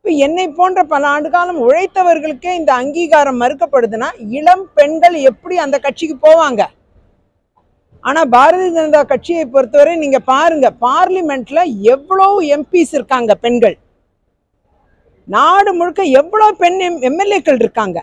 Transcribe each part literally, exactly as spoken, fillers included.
இப்போ என்னை போன்ற பல ஆண்டு காலம் உழைத்தவர்களுக்கே இந்த அங்கீகாரம் மறுக்கப்படுதுன்னா இளம் பெண்கள் எப்படி அந்த கட்சிக்கு போவாங்க? ஆனால் பாரதிய ஜனதா கட்சியை பொறுத்தவரை நீங்கள் பாருங்க, பார்லிமெண்ட்ல எவ்வளோ எம்பிஸ் இருக்காங்க பெண்கள், நாடு முழுக்க எவ்வளோ பெண் எம்எல்ஏக்கள் இருக்காங்க.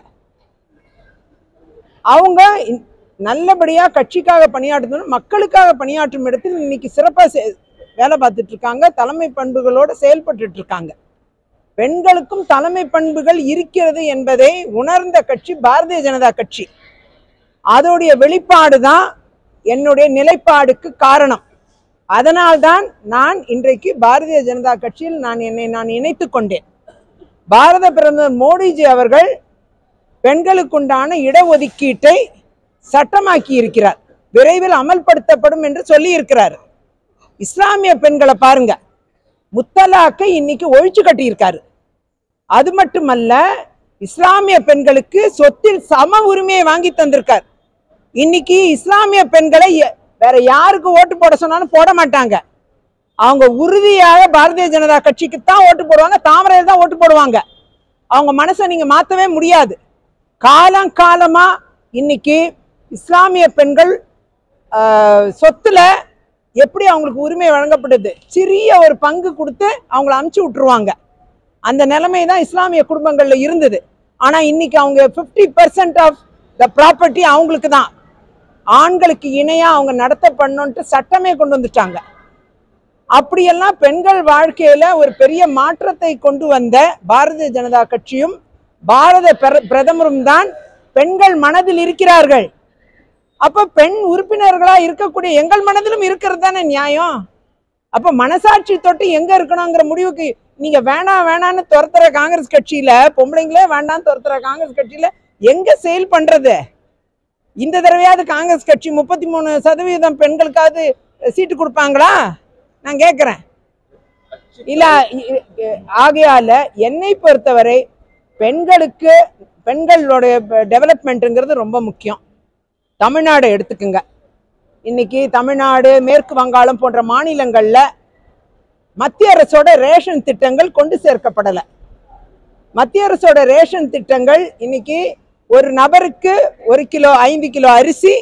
அவங்க நல்லபடியாக கட்சிக்காக பணியாற்றணும், மக்களுக்காக பணியாற்றும் இடத்தில் இன்னைக்கு சிறப்பாக வேலை பார்த்துட்டு இருக்காங்க, தலைமை பண்புகளோடு செயல்பட்டு இருக்காங்க. பெண்களுக்கும் தலைமை பண்புகள் இருக்கிறது என்பதை உணர்ந்த கட்சி பாரதிய ஜனதா கட்சி. அதோடைய வெளிப்பாடு தான் என்னுடைய நிலைப்பாடுக்கு காரணம். அதனால்தான் நான் இன்றைக்கு பாரதிய ஜனதா கட்சியில் நான் என்னை நான் இணைத்து கொண்டேன். பாரத பிரதமர் மோடிஜி அவர்கள் பெண்களுக்குண்டான இடஒதுக்கீட்டை சட்டமாக்கி இருக்கிறார், விரைவில் அமல்படுத்தப்படும் என்று சொல்லி இருக்கிறார். இஸ்லாமிய பெண்களை பாருங்க, முத்தலாக்கை இன்னைக்கு ஒழிச்சு கட்டியிருக்காரு. அது மட்டுமல்ல, இஸ்லாமிய பெண்களுக்கு சொத்தில் சம உரிமையை வாங்கி தந்திருக்கார். இன்னைக்கு இஸ்லாமிய பெண்களை வேற யாருக்கு ஓட்டு போட சொன்னாலும் போட மாட்டாங்க. அவங்க உறுதியாக பாரதிய ஜனதா கட்சிக்கு தான் ஓட்டு போடுவாங்க, தாமரையில் தான் ஓட்டு போடுவாங்க. அவங்க மனசை நீங்க மாற்றவே முடியாது. காலம் காலமா இன்னைக்கு இஸ்லாமிய பெண்கள் சொத்துல எப்படி அவங்களுக்கு உரிமை வழங்கப்படுது, சிறிய ஒரு பங்கு கொடுத்து அவங்கள அமுச்சு விட்டுருவாங்க. அந்த நிலைமை தான் இஸ்லாமிய குடும்பங்கள்ல இருந்தது. ஆனா இன்னைக்கு அவங்க fifty percent of the property அவங்களுக்கு தான். ஆண்களுக்கு இணையா அவங்க நடத்த பண்ணணுன்ட்டு சட்டமே கொண்டு வந்துட்டாங்க. அப்படியெல்லாம் பெண்கள் வாழ்க்கையில ஒரு பெரிய மாற்றத்தை கொண்டு வந்த பாரதிய ஜனதா கட்சியும் பாரத பிரதமரும் தான் பெண்கள் மனதில் இருக்கிறார்கள். அப்ப பெண் உறுப்பினர்களா இருக்கக்கூடிய எங்கள் மனதிலும் இருக்கிறது தானே நியாயம். அப்ப மனசாட்சி தொட்டு எங்க இருக்கணுங்கிற முடிவுக்கு நீங்க வேணாம் வேணான்னு துரத்துற காங்கிரஸ் கட்சியில, பொம்பளைங்களே வேண்டான்னு துரத்துற காங்கிரஸ் கட்சியில எங்க செயல் பண்றது? இந்த தடவையாவது காங்கிரஸ் கட்சி முப்பத்தி மூணு சதவீதம் பெண்களுக்காவது சீட்டு கொடுப்பாங்களா நான் கேட்கிறேன். இல்ல, ஆகையால என்னை பொறுத்தவரை பெண்களுக்கு பெண்களுடைய டெவலப்மெண்ட்டுங்கிறது ரொம்ப முக்கியம். தமிழ்நாடு எடுத்துக்குங்க, இன்னைக்கு தமிழ்நாடு, மேற்கு வங்காளம் போன்ற மாநிலங்கள்ல மத்திய அரசோட ரேஷன் திட்டங்கள் கொண்டு சேர்க்கப்படலை. மத்திய அரசோட ரேஷன் திட்டங்கள் இன்னைக்கு ஒரு நபருக்கு ஒரு கிலோ ஐந்து கிலோ அரிசி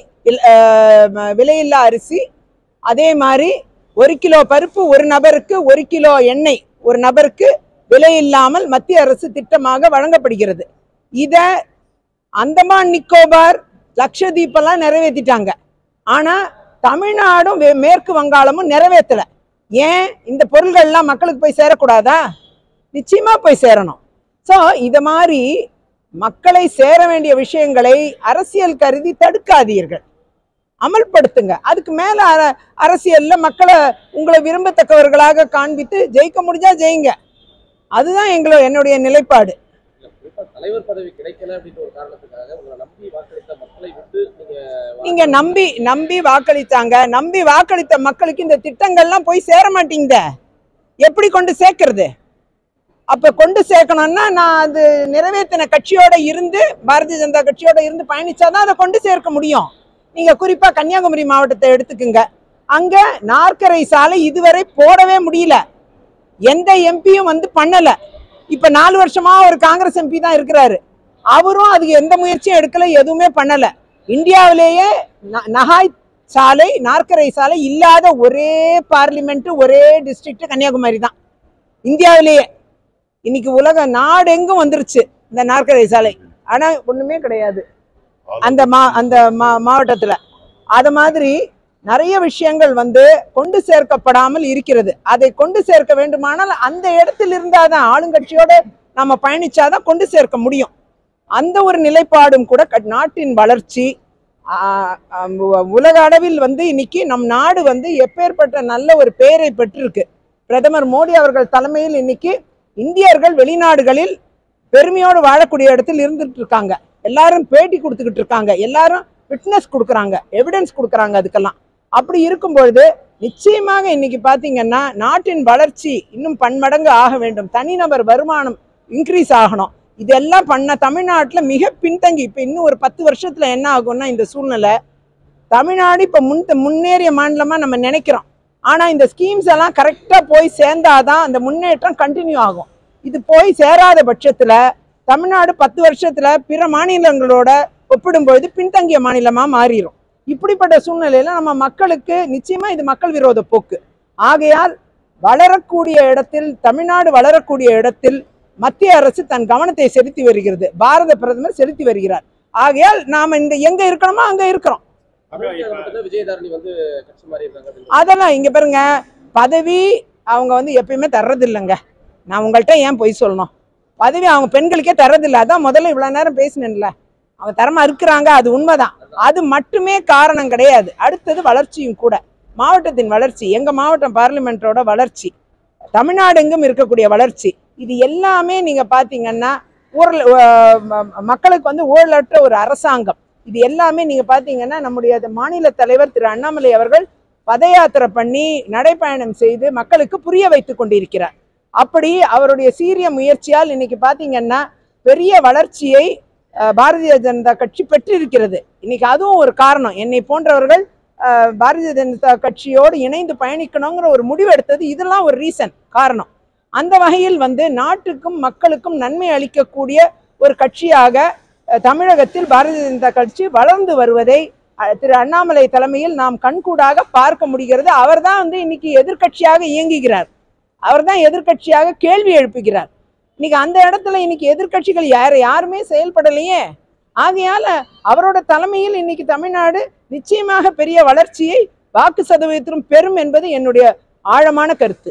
விலையில்லா அரிசி, அதே மாதிரி ஒரு கிலோ பருப்பு ஒரு நபருக்கு, ஒரு கிலோ எண்ணெய் ஒரு நபருக்கு விலையில்லாமல் மத்திய அரசு திட்டமாக வழங்கப்படுகிறது. இத அந்தமான் நிக்கோபார், லட்சதீப் எல்லாம் நிறைவேற்றிட்டாங்க. ஆனா தமிழ்நாடும் மேற்கு வங்காளமும் நிறைவேற்றல. ஏன்? இந்த பொருள்கள்லாம் மக்களுக்கு போய் சேரக்கூடாதா? நிச்சயமா போய் சேரணும். ஸோ இத மாதிரி மக்களை சேர வேண்டிய விஷயங்களை அரசியல் கருதி தடுக்காதீர்கள், அமல்படுத்துங்க. அதுக்கு மேல அரசியல்ல மக்களை உங்களை விரும்பத்தக்கவர்களாக காண்பித்து ஜெயிக்க முடிஞ்சா ஜெயிங்க. அதுதான் எங்களோட என்னுடைய நிலைப்பாடு. தலைவர் பதவி கிடைக்கல அப்படின்ற ஒரு காரணத்துக்காக உங்களை நம்பி வாக்களித்த மக்களை விட்டு நீங்க நம்பி நம்பி வாக்களித்தாங்க. நம்பி வாக்களித்த மக்களுக்கு இந்த திட்டங்கள்லாம் போய் சேர மாட்டீங்க. எப்படி கொண்டு சேர்க்கறது? அப்ப கொண்டு சேர்க்கணும்னா நான் அது நிறைவேற்றின கட்சியோட இருந்து, பாரதிய ஜனதா கட்சியோட இருந்து பயணிச்சாதான் அதை கொண்டு சேர்க்க முடியும். நீங்க குறிப்பா கன்னியாகுமரி மாவட்டத்தை எடுத்துக்குங்க. அங்க நாற்கரை சாலை இதுவரை போடவே முடியல, எந்த எம்பியும் வந்து பண்ணல. இப்ப நாலு வருஷமா ஒரு காங்கிரஸ் எம்பி தான் இருக்கிறாரு, அவரும் அதுக்கு எந்த முயற்சியும் எடுக்கல, எதுவுமே பண்ணல. இந்தியாவிலேயே நகாய் சாலை, நாற்கரை சாலை இல்லாத ஒரே பார்லிமெண்ட், ஒரே டிஸ்ட்ரிக்ட் கன்னியாகுமரி தான் இந்தியாவிலேயே. இன்னைக்கு உலக நாடு எங்கும் வந்துருச்சு இந்த நாற்கரை சாலை, ஆனா ஒண்ணுமே கிடையாது அந்த மா அந்த மா மாவட்டத்துல. அது மாதிரி நிறைய விஷயங்கள் வந்து கொண்டு சேர்க்கப்படாமல் இருக்கிறது. அதை கொண்டு சேர்க்க வேண்டுமானால் அந்த இடத்தில் இருந்தாதான், ஆளுங்கட்சியோட நம்ம பயணிச்சாதான் கொண்டு சேர்க்க முடியும். அந்த ஒரு நிலைப்பாடும் கூட நாட்டின் வளர்ச்சி உலக அளவில் வந்து இன்னைக்கு நம் நாடு வந்து எப்பேற்பட்ட நல்ல ஒரு பெயரை பெற்றிருக்கு. பிரதமர் மோடி அவர்கள் தலைமையில் இன்னைக்கு இந்தியர்கள் வெளிநாடுகளில் பெருமையோடு வாழக்கூடிய இடத்தில் இருந்துட்டு இருக்காங்க. எல்லாரும் பேட்டி கொடுத்துக்கிட்டு இருக்காங்க, எல்லாரும் விட்னஸ் கொடுக்குறாங்க, எவிடன்ஸ் கொடுக்குறாங்க அதுக்கெல்லாம். அப்படி இருக்கும்பொழுது நிச்சயமாக இன்னைக்கு பார்த்தீங்கன்னா நாட்டின் வளர்ச்சி இன்னும் பன்மடங்கு ஆக வேண்டும். தனிநபர் வருமானம் இன்க்ரீஸ் ஆகணும். இதெல்லாம் பண்ண தமிழ்நாட்டில் மிக பின்தங்கி, இப்போ இன்னும் ஒரு பத்து வருஷத்துல என்ன ஆகும்னா, இந்த சூழ்நிலை தமிழ்நாடு இப்போ முன் முன்னேறிய மாநிலமாக நம்ம நினைக்கிறோம். ஆனால் இந்த ஸ்கீம்ஸ் எல்லாம் கரெக்டாக போய் சேர்ந்தாதான் அந்த முன்னேற்றம் கண்டினியூ ஆகும். இது போய் சேராத பட்சத்துல தமிழ்நாடு பத்து வருஷத்துல பிற மாநிலங்களோட ஒப்பிடும்பொழுது பின்தங்கிய மாநிலமா மாறிடும். இப்படிப்பட்ட சூழ்நிலையில நம்ம மக்களுக்கு நிச்சயமா இது மக்கள் விரோத போக்கு. ஆகையால் வளரக்கூடிய இடத்தில், தமிழ்நாடு வளரக்கூடிய இடத்தில் மத்திய அரசு தன் கவனத்தை செலுத்தி வருகிறது, பாரத பிரதமர் செலுத்தி வருகிறார். ஆகையால் நாம இந்த எங்க இருக்கணுமோ அங்க இருக்கிறோம். விஜயதாரணி வந்து கட்சி மாறி இருக்காங்க. அதெல்லாம் இங்க பாருங்க, பதவி அவங்க வந்து எப்பயுமே தர்றது இல்லைங்க. நான் உங்கள்கிட்ட ஏன் பொய் சொல்லணும்? பதவி அவங்க பெண்களுக்கே தர்றதில்லை. அதான் முதல்ல இவ்வளவு நேரம் பேசினேன்ல, அவங்க தரமா இருக்கிறாங்க, அது உண்மைதான். அது மட்டுமே காரணம் கிடையாது, அடுத்தது வளர்ச்சியும் கூட. மாவட்டத்தின் வளர்ச்சி, எங்க மாவட்டம் பார்லிமெண்டோட வளர்ச்சி, தமிழ்நாடு எங்கும் இருக்கக்கூடிய வளர்ச்சி, இது எல்லாமே நீங்க பாத்தீங்கன்னா ஊழல், மக்களுக்கு வந்து ஊழலற்ற ஒரு அரசாங்கம், இது எல்லாமே நீங்க பாத்தீங்கன்னா நம்முடைய மாநில தலைவர் திரு அண்ணாமலை அவர்கள் பத யாத்திரை பண்ணி நடைப்பயணம் செய்து மக்களுக்கு புரிய வைத்துக் கொண்டிருக்கிறார். அப்படி அவருடைய சீரிய முயற்சியால் இன்னைக்கு பாத்தீங்கன்னா பெரிய வளர்ச்சியை பாரதிய ஜனதா கட்சி பெற்றிருக்கிறது. இன்னைக்கு அதுவும் ஒரு காரணம். என்னை போன்றவர்கள் பாரதிய ஜனதா கட்சியோடு இணைந்து பயணிக்கணுங்கிற ஒரு முடிவு எடுத்தது, இதெல்லாம் ஒரு ரீசன், காரணம். அந்த வகையில் வந்து நாட்டுக்கும் மக்களுக்கும் நன்மை அளிக்கக்கூடிய ஒரு கட்சியாக தமிழகத்தில் பாரதிய ஜனதா கட்சி வளர்ந்து வருவதை திரு அண்ணாமலை தலைமையில் நாம் கண்கூடாக பார்க்க முடிகிறது. அவர் தான் வந்து இன்னைக்கு எதிர்கட்சியாக இயங்குகிறார், அவர் தான் எதிர்கட்சியாக கேள்வி எழுப்புகிறார். இன்னைக்கு அந்த இடத்துல இன்னைக்கு எதிர்கட்சிகள் யார் யாருமே செயல்படலையே. ஆகையால அவரோட தலைமையில் இன்னைக்கு தமிழ்நாடு நிச்சயமாக பெரிய வளர்ச்சியை வாக்கு சதவீதத்திலும் பெறும் என்பது என்னுடைய ஆழமான கருத்து.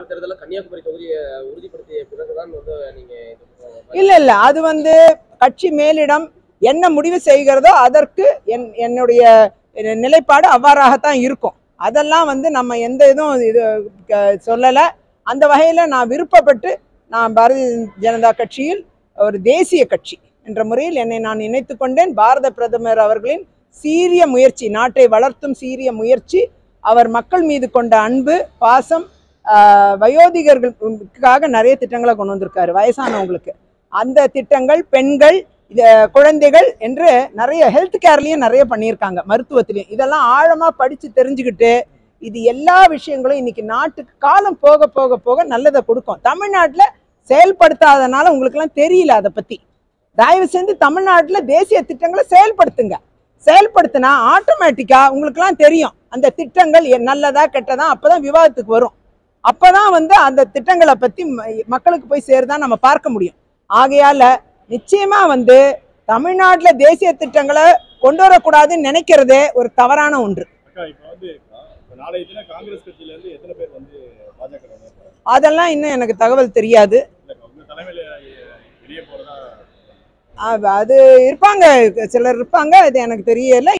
இல்ல இல்ல அது வந்து கட்சி மேலிடம் என்ன முடிவு செய்கிறதோ அதற்கு என் என்னுடைய நிலைப்பாடு அவ்வாறாகத்தான் இருக்கும். அதெல்லாம் வந்து நம்ம எந்த இதுவும் இது சொல்லலை. அந்த வகையில நான் விருப்பப்பட்டு நான் பாரதிய ஜனதா கட்சியில் ஒரு தேசிய கட்சி என்ற முறையில் என்னை நான் இணைத்து கொண்டேன். பாரத பிரதமர் அவர்களின் சீரிய முயற்சி, நாட்டை வளர்த்தும் சீரிய முயற்சி, அவர் மக்கள் மீது கொண்ட அன்பு பாசம், வயோதிகர்களுக்காக நிறைய திட்டங்களை கொண்டு வந்திருக்காரு, வயசானவங்களுக்கு அந்த திட்டங்கள், பெண்கள், குழந்தைகள் என்று நிறைய ஹெல்த் கேர்லயும் நிறைய பண்ணியிருக்காங்க, மருத்துவத்திலையும். இதெல்லாம் ஆழமா படிச்சு தெரிஞ்சுக்கிட்டு இது எல்லா விஷயங்களும் இன்னைக்கு நாட்டுக்கு காலம் போக போக போக நல்லதை கொடுக்கும். தமிழ்நாட்டுல செயல்படுத்தாதனால உங்களுக்கு எல்லாம் தெரியல. அதை பத்தி தயவு செஞ்சு தமிழ்நாட்டுல தேசிய திட்டங்களை செயல்படுத்துங்க. செயல்படுத்தினா ஆட்டோமேட்டிக்கா உங்களுக்கு எல்லாம் தெரியும் அந்த திட்டங்கள் நல்லதா கெட்டதா. அப்பதான் விவாதத்துக்கு வரும். அப்பதான் வந்து அந்த திட்டங்களை பத்தி மக்களுக்கு போய் சேருதான் நம்ம பார்க்க முடியும். ஆகையால நிச்சயமா வந்து தமிழ்நாட்டுல தேசிய திட்டங்களை கொண்டு வரக்கூடாதுன்னு நினைக்கிறதே ஒரு தவறான ஒன்று. அதெல்லாம் இன்னும் எனக்கு தகவல் தெரியாது. அது இருப்பாங்க, சிலர் இருப்பாங்க, அது எனக்கு தெரியல.